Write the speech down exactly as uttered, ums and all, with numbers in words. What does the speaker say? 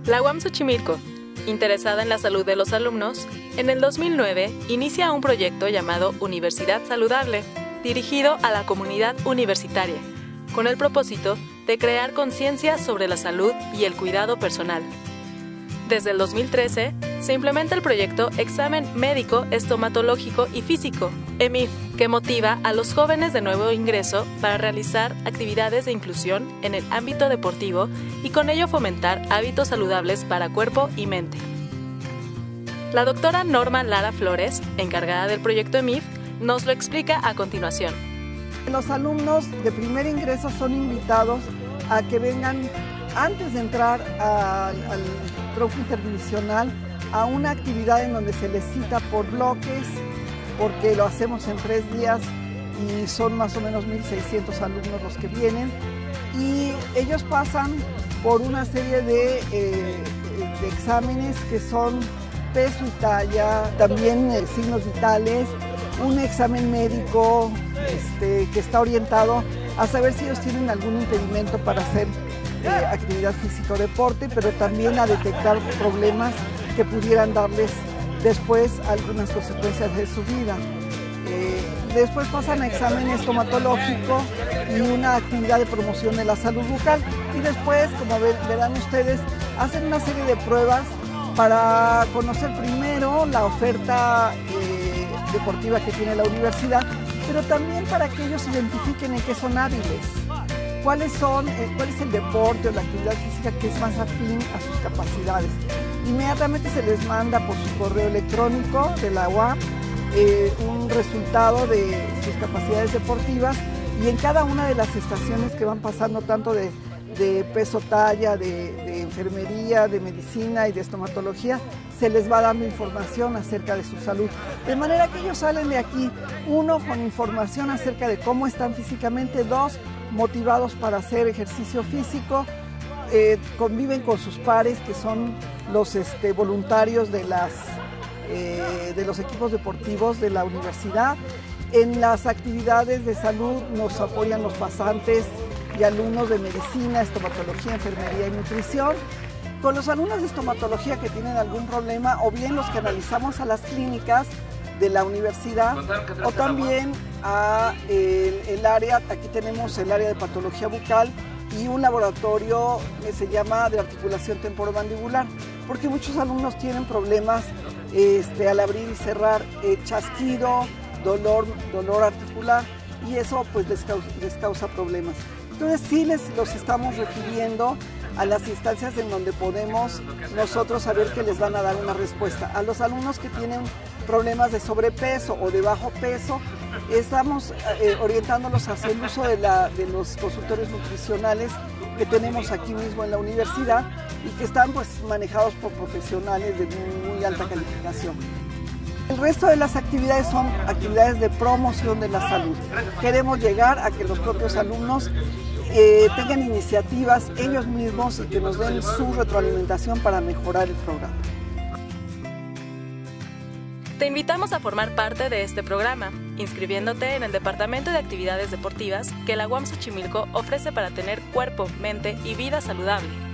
La U A M Xochimilco, interesada en la salud de los alumnos, en el dos mil nueve inicia un proyecto llamado Universidad Saludable, dirigido a la comunidad universitaria, con el propósito de crear conciencia sobre la salud y el cuidado personal. Desde el dos mil trece se implementa el proyecto Examen Médico Estomatológico y Físico, E M I F, que motiva a los jóvenes de nuevo ingreso para realizar actividades de inclusión en el ámbito deportivo y con ello fomentar hábitos saludables para cuerpo y mente. La doctora Norma Lara Flores, encargada del proyecto E M I F, nos lo explica a continuación. Los alumnos de primer ingreso son invitados a que vengan antes de entrar al, al tronco interdivisional a una actividad en donde se les cita por bloques, porque lo hacemos en tres días y son más o menos mil seiscientos alumnos los que vienen, y ellos pasan por una serie de, eh, de exámenes que son peso y talla, también eh, signos vitales, un examen médico este, que está orientado a saber si ellos tienen algún impedimento para hacer eh, actividad física o deporte, pero también a detectar problemas que pudieran darles después algunas consecuencias de su vida. Eh, después pasan a examen estomatológico y una actividad de promoción de la salud bucal, y después, como ver, verán ustedes, hacen una serie de pruebas para conocer primero la oferta eh, deportiva que tiene la universidad, pero también para que ellos identifiquen en qué son hábiles, cuáles son, eh, cuál es el deporte o la actividad física que es más afín a sus capacidades. Inmediatamente se les manda por su correo electrónico de la U A M eh, un resultado de sus capacidades deportivas, y en cada una de las estaciones que van pasando, tanto de, de peso talla, de, de enfermería, de medicina y de estomatología, se les va dando información acerca de su salud. De manera que ellos salen de aquí, uno, con información acerca de cómo están físicamente, dos, motivados para hacer ejercicio físico, eh, conviven con sus pares, que son los este, voluntarios de, las, eh, de los equipos deportivos de la universidad. En las actividades de salud nos apoyan los pasantes y alumnos de medicina, estomatología, enfermería y nutrición. Con los alumnos de estomatología que tienen algún problema, o bien los que analizamos a las clínicas de la universidad, o también a el, el área, aquí tenemos el área de patología bucal y un laboratorio que se llama de articulación temporomandibular, porque muchos alumnos tienen problemas este, al abrir y cerrar, eh, chasquido, dolor, dolor articular, y eso pues les causa, les causa problemas. Entonces sí les los estamos refiriendo a las instancias en donde podemos nosotros saber que les van a dar una respuesta. A los alumnos que tienen problemas de sobrepeso o de bajo peso, estamos eh, orientándolos hacia el uso de, la, de los consultorios nutricionales que tenemos aquí mismo en la universidad y que están pues manejados por profesionales de muy, muy alta calificación. El resto de las actividades son actividades de promoción de la salud. Queremos llegar a que los propios alumnos eh, tengan iniciativas ellos mismos y que nos den su retroalimentación para mejorar el programa. Te invitamos a formar parte de este programa, inscribiéndote en el Departamento de Actividades Deportivas que la U A M Xochimilco ofrece para tener cuerpo, mente y vida saludable.